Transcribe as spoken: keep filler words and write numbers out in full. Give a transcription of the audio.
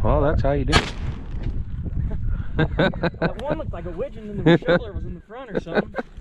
Well, that's how you do it. That one looked like a widgeon and the shoveler was in the front or something.